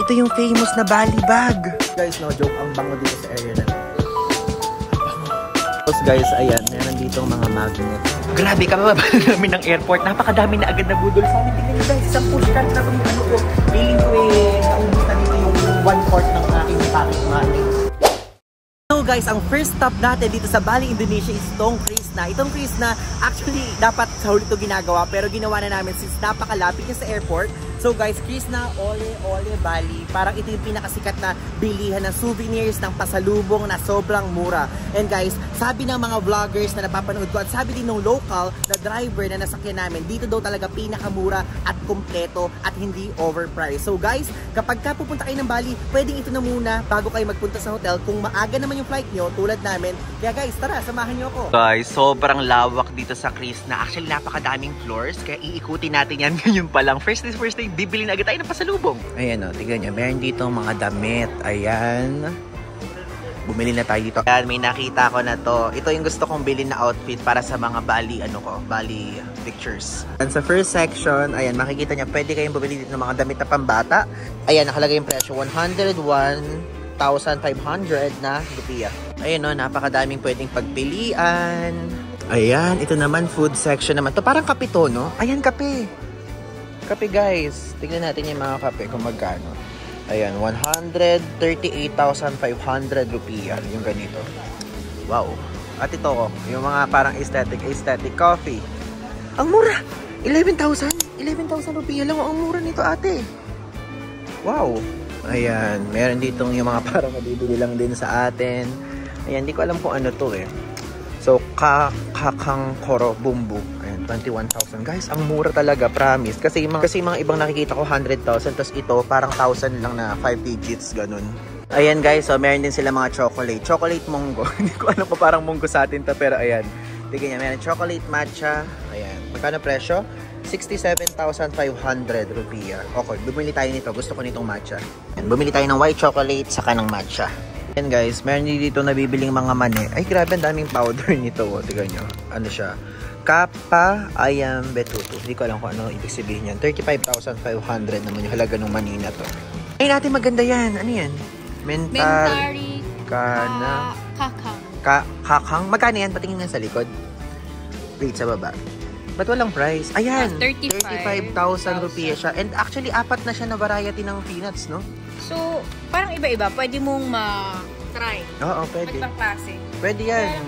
ito yung famous na Bali bag. Guys, no joke, ang bango dito sa area na. Tapos guys, ayan, meron ditong mga magnet. Grabe, kababa namin ng airport. Napakadami na agad na budol sa amin. Tingnan nyo guys, isang push cart na itong ano ko. Feeling ko naubos na dito yung 1/4 ng aking pocket money. So guys, ang first stop natin dito sa Bali, Indonesia is itong Krishna. Itong Krishna, actually, dapat sa huli ito ginagawa. Pero ginawa na namin since napakalapit niya sa airport. So guys, Krishna, Ole Bali. Parang ito yung pinakasikat na bilihan ng souvenirs ng pasalubong na sobrang mura. And guys, sabi ng mga vloggers na napapanood ko at sabi din ng local na driver na nasakyan namin, dito daw talaga pinakamura at kompleto at hindi overpriced. So guys, kapag ka pupunta kayo ng Bali, pwedeng ito na muna bago kayo magpunta sa hotel. Kung maaga naman yung flight nyo, tulad namin. Kaya guys, tara, samahan nyo ako. Guys, sobrang lawak dito sa Krishna. Actually, napakadaming floors. Kaya iikutin natin yan ngayon pa lang. First day, bibili na agad tayo ng pasalubong. Ayan o, tignan nyo. Meron dito mga damit. Ayan. Bumili na tayo dito. Ayan, may nakita ko na to. Ito yung gusto kong bilhin na outfit para sa mga Bali, Bali pictures. And sa first section, ayan, makikita nyo, pwede kayong bumili dito ng mga damit na pambata. Ayan, nakalagay yung presyo. 101,500 na rupiah. Ayan o, napakadaming pwedeng pagpilian. Ayan, ito naman, food section naman. To parang kape to, no? Ayan, kape. Kape guys, tignan natin yung mga kape kung magkano. Ayan, 138,500 rupiah yung ganito. Wow. At ito ko, yung mga parang aesthetic coffee. Ang mura! 11,000 rupiah lang. Ang mura nito ate. Wow. Ayan, meron ditong yung mga parang nabibili lang din sa atin. Ayan, di ko alam kung ano to eh. So, kakang koro bumbu. Ayan, 21,000. Guys, ang mura talaga, promise. Kasi mga ibang nakikita ko 100,000. Tapos ito, parang 1,000 lang na 5 digits, ganun. Ayan guys, so meron din sila mga chocolate. Chocolate monggo. Hindi ko alam pa parang monggo sa atin to, pero ayan. Tignan niya, meron chocolate matcha. Ayan. Magkano presyo? 67,500 rupiah. Okay, bumili tayo nito. Gusto ko nitong matcha. Ayan, bumili tayo ng white chocolate saka ng matcha. Ayan guys, meron dito nabibiling mga mani. Ay grabe, ang daming powder nito. Tignan nyo. Ano siya? Kappa ayam betutu. Hindi ko alam kung ano ibig sabihin yan. 35,500 naman yung halaga ng mani na to. Ay natin, maganda yan. Ano yan? Mentari kana kakang. Kakang? Magkano yan? Patingin nga sa likod. Wait, sa baba. Ba't walang price? Ayan! 35,000 rupiah siya. And actually, apat na siya na variety ng peanuts, no? So, parang iba-iba. Pwede mong ma-try. Oo, pwede. Magpang klase. Pwede yan.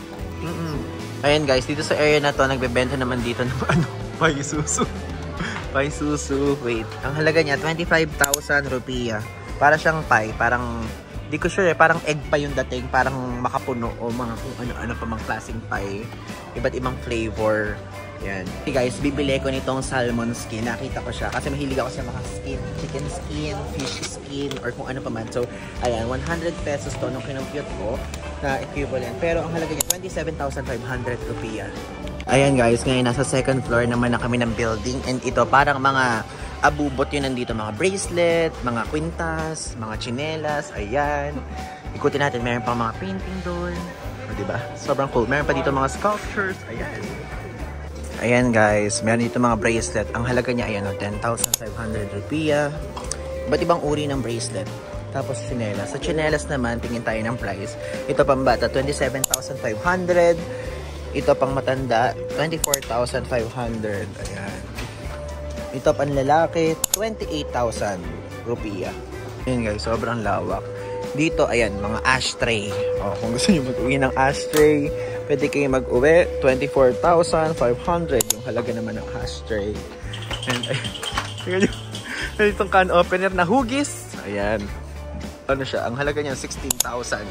Ayan guys, dito sa area na to, nagbebenta naman dito ng ano, Pai Susu. Pai Susu. Wait, ang halaga niya, 25,000 rupiah. Para siyang pie, parang, di ko sure parang egg pa yung dating, parang makapuno o mga kung ano-ano pa mga klaseng pie. Iba't ibang flavor. Yan. Okay guys, bibili ko nitong salmon skin. Nakita ko siya kasi mahilig ako sa mga skin. Chicken skin, fish skin, or kung ano pa man. So, ayan, 100 pesos to nung kinumpute ko na equivalent. Pero ang halaga niya, 27,500 rupiah. Ayan guys, ngayon nasa second floor naman na kami ng building. And ito, parang mga abubot yun nandito. Mga bracelet, mga kwintas, mga chinelas. Ayan. Ikutin natin, meron pa mga painting doon. O, diba? Sobrang cool. Meron pa dito mga sculptures. Ayan. Ayan guys, meron dito mga bracelet. Ang halaga niya, ayan o, 10,500 rupiah. Iba't ibang uri ng bracelet. Tapos chinelas. Sa chinelas naman, tingin tayo ng price. Ito pang bata, 27,500. Ito pang matanda, 24,500. Ayan. Ito pang lalaki, 28,000 rupiah. Ayan guys, sobrang lawak. Dito, ayan, mga ashtray. O, kung gusto nyo mag-uwi ng ashtray, pwede kayo mag-uwi, 24,500 yung halaga naman ng ashtray. And ayan, itong can opener na hugis. Ayan. Ano siya? Ang halaga niya 16,000.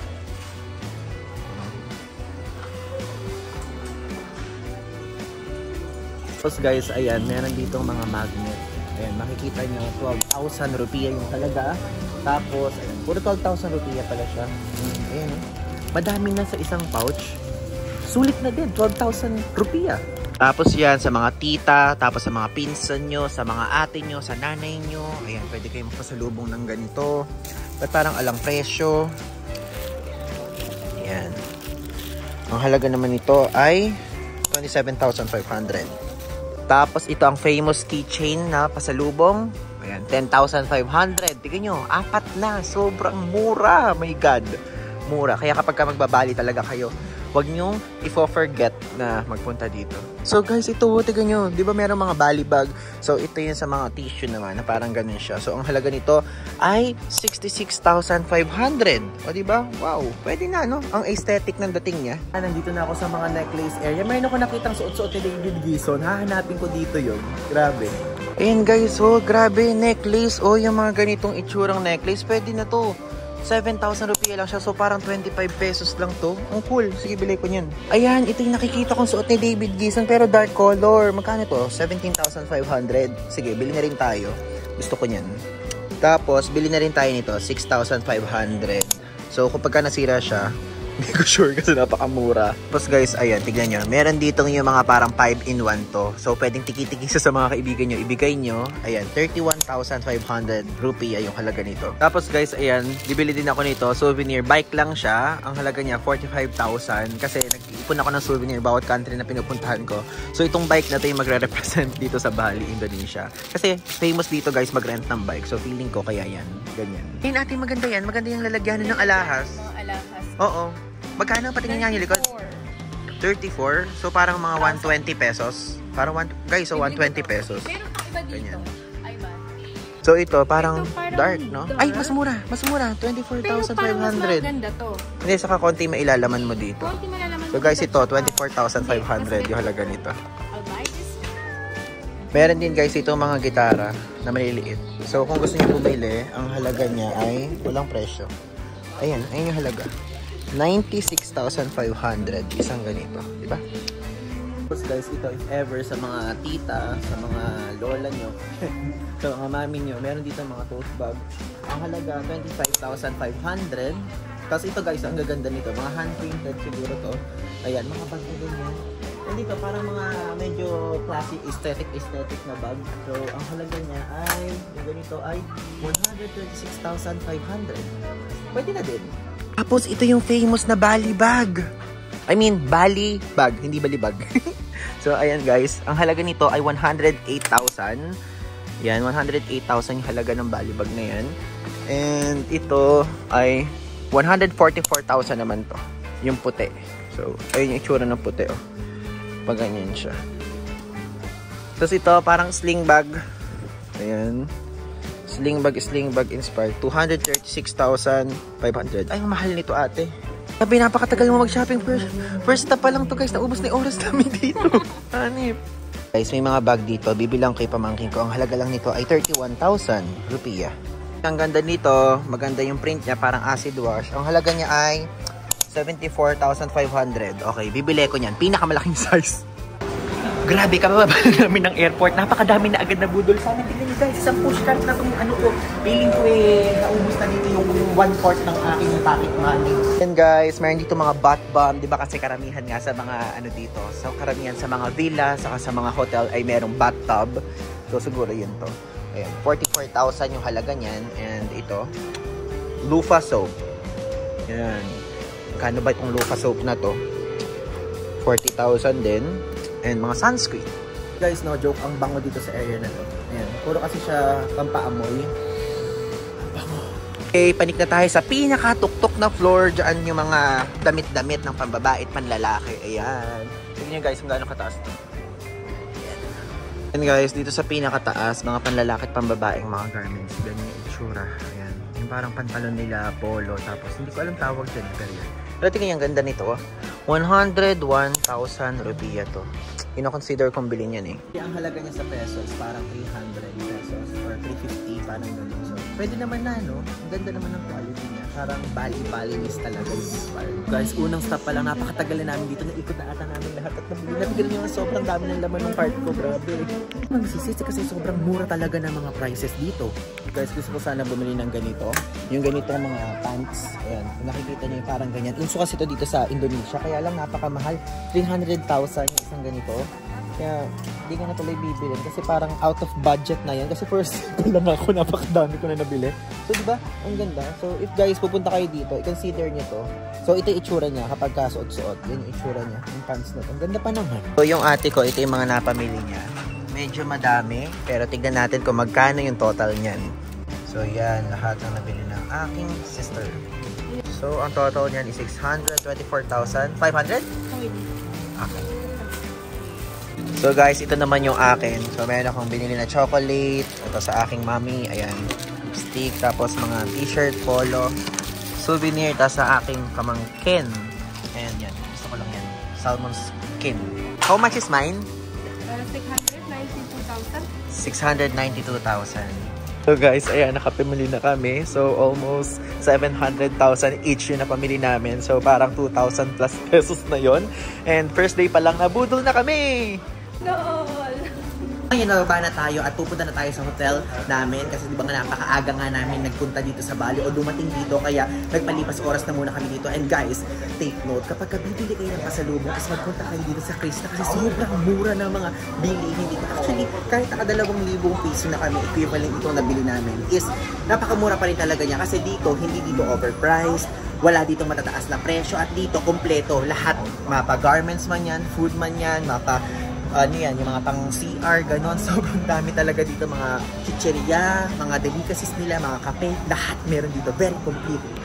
Tapos guys, ayan, meron dito mga magnet. Ayan, makikita nyo, 12,000 rupiah yung halaga. Tapos, ayan, puro 12,000 rupiah pala siya. Ayan, madami na sa isang pouch. Sulit na din, 12,000 rupiah. Tapos yan, sa mga tita, tapos sa mga pinsan nyo, sa mga ate nyo, sa nanay nyo. Ayan, pwede kayong magpasalubong ng ganito. At parang alang presyo. Ayan. Ang halaga naman nito ay 27,500. Tapos ito ang famous keychain na pasalubong. Ayan. Ayan, 10,500. Tignan nyo, 4 na. Sobrang mura. My God. Mura. Kaya kapag ka magbabali talaga kayo, huwag nyong i-forget na magpunta dito. So guys, ito, tignan nyo. Di ba meron mga bali bag? So ito yun sa mga tissue naman na parang ganun siya. So ang halaga nito ay 66,500. O di ba? Wow, pwede na, no? Ang aesthetic ng dating niya. Nandito na ako sa mga necklace area. Mayroon ako nakitang suot-suot ni David Gison. Hahanapin ko dito yun. Grabe. Ayan guys, oh, grabe, necklace. Oh, yung mga ganitong itsurang necklace, pwede na to. 7,000 rupiya lang siya. So, parang 25 pesos lang to. Ang cool. Sige, bilhin ko niyan. Ayan, ito yung nakikita kong suot ni David Gison pero dark color. Magkano to? 17,500. Sige, bilhin na rin tayo. Gusto ko niyan. Tapos, bilhin na rin tayo nito. 6,500. So, kapag nasira siya, hindi ko sure kasi napakamura. Tapos guys, ayan, tignan nyo. Meron dito yung mga parang 5-in-1 to. So, pwedeng tiki-tiki sa mga kaibigan nyo. Ibigay nyo. Ayan, 31,500 rupiya yung halaga nito. Tapos guys, ayan, bibili din ako nito. Souvenir. Bike lang siya. Ang halaga niya, 45,000. Kasi nag-ipon ako ng souvenir bawat country na pinupuntahan ko. So, itong bike na to yung magre-represent dito sa Bali, Indonesia. Kasi famous dito guys mag-rent ng bike. So, feeling ko kaya yan. Ganyan. Hey, natin maganda yan. Maganda yung lalagyanan ng alahas. Alahas. Oo. Magkano patingin niya yung likod? 34. So parang mga 120 pesos. Parang guys, so 120 pesos. Meron pa iba dito. Ganyan. Ay ba? So ito parang parang dark, no? dark. Ay, mas mura. Mas mura. Pero parang mas 24,500. maganda to. Hindi, saka konti mailalaman mo dito. Konti malalaman So guys, ito 24,500 yung halaga nito. I'll buy this. Meron din guys ito mga gitara na maliliit. So kung gusto niyo bumili, ang halaga niya ay walang presyo. Ayan, ayun yung halaga. 96,500 isang ganito, di ba? Tapos guys, ito if ever sa mga tita, sa mga lola nyo, sa mga mami nyo, meron dito mga tote bag. Ang halaga 25,500. Tapos ito guys, ang gaganda nito, mga hand printed siguro to. Ayan, mga bag na ganyan. And dito parang mga medyo classic aesthetic na bag. So ang halaga niya ay yung ganito ay 126,500. Pwede na din. Tapos, ito yung famous na Bali bag. I mean, Bali bag, hindi Bali bag. So, ayan guys. Ang halaga nito ay 108,000. Yan, 108,000 yung halaga ng Bali bag na yan. And ito ay 144,000 naman to. Yung puti. So, ayun yung itsura ng puti, oh. Pag ganyan siya. Tapos ito, parang sling bag. Ayan. Sling bag inspired. 236,500. Ay, ang mahal nito ate. Sabi, napakatagal mo mag-shopping. First stop pa lang to guys. Naubos na yung oras namin dito. Hanip. Guys, may mga bag dito. Bibilang kay pamangkin ko. Ang halaga lang nito ay 31,000 rupiya. Ang ganda nito. Maganda yung print niya. Parang acid wash. Ang halaga niya ay 74,500. Okay, bibili ko niyan. Pinakamalaking size. Grabe, kababa namin ng airport. Napakadami na agad na budol sa amin. Tingnan niyo guys, isang pushcart na itong ano ko. Feeling ko naubos na dito yung 1/4 ng aking pocket money. And guys, meron dito mga bath bomb. Diba kasi karamihan nga sa mga ano dito. So karamihan sa mga villa, saka sa mga hotel ay merong bathtub. So siguro yun to. Ayan, 44,000 yung halaga niyan. And ito, loofah soap. Ayan. Kano ba itong loofah soap na to? 40,000 din. And mga sunscreen. Guys, no joke, ang bango dito sa area na to. Ayan, puro kasi siya pampaamoy. Ang bango. Okay, panik na tayo sa pinakatuktok na floor. Diyan yung mga damit-damit ng pambabae at panlalaki. Ayan. Tignan nyo guys kung gaano kataas to. Ayan. And guys, dito sa pinakataas, mga panlalaki at pambabaeng mga garments. Ganyan yung itsura. Ayan. Yung parang pantalon nila, polo. Tapos, hindi ko alam tawag dyan. Pero tingnan yung ganda nito. 101,000 rupiya to. Ino-consider kong bilhin yan eh. Ang halaga niya sa pesos, parang 300 pesos or 350, parang gano'n. So, pwede naman na, no? Ang ganda naman ng quality niya. Parang Bali-Balinese talaga yung inspired. Guys, unang stop pa lang, napakatagal na namin dito. Naikot na ata namin lahat at nabigil niyo sobrang dami ng laman ng cart ko. Grabe. Magsisisi kasi sobrang mura talaga ng mga prices dito. Guys, gusto ko sana bumili ng ganito. Yung ganito mga pants. Ayan, kung nakikita niyo yung parang ganyan. Unso kasi ito dito sa Indonesia. Kaya lang napakamahal. 300,000 yung isang ganito. Kaya hindi ko na tuloy bibilin kasi parang out of budget na yan. Kasi first ko lang ako, napakadami ko na nabili. So diba, ang ganda. So if guys pupunta kayo dito, i-consider nyo to. So ito yung itsura niya kapag kasuot-suot. Yan yung itsura niya, yung pants na to. Ang ganda pa naman. So yung ate ko, ito yung mga napamili niya. medyo madami. Pero tignan natin kung magkano yung total niyan. So, yan. Lahat ng nabili ng aking sister. So, ang total niyan is 624,500? Okay. So, guys, ito naman yung akin. So, meron akong binili na chocolate. Ito sa aking mommy. Ayan. Stick. Tapos, mga t-shirt, polo, souvenir. Tapos sa aking kamangkin. Ayan, yan. Gusto ko lang yan. Salmon skin. How much is mine? 692,000. 692,000. So guys, ayan, nakapamili na kami. So almost 700,000 each yung napamili namin. So parang 2,000 plus pesos na yon. And first day pa lang, nabudol na kami! No! Ngayon, nababa na tayo at pupunta na tayo sa hotel namin kasi di ba nga napakaaga nga namin nagpunta dito sa Bali o dumating dito kaya nagpalipas oras na muna kami dito. And guys, take note, kapag bibili kayo ng pasalubong is magpunta kayo dito sa Krishna kasi sobrang mura ng mga bilihin dito. Actually, kahit naka 2,000 piso na kami, equivalent itong nabili namin is napakamura pa rin talaga niya kasi dito, hindi dito overpriced. Wala dito matataas na presyo at dito kompleto lahat. Mapa garments man yan, food man yan, mapa ano yan, yung mga pang CR, ganon. Sobrang dami talaga dito, mga chicheria, mga delicacies nila, mga kape, lahat meron dito. Very complete.